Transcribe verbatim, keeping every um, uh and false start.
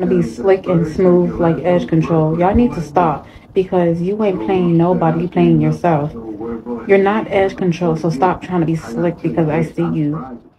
to be slick and smooth like Edge Control. Y'all need to stop because you ain't playing nobody, you playing yourself. You're not Edge Control, so stop trying to be slick because I see you.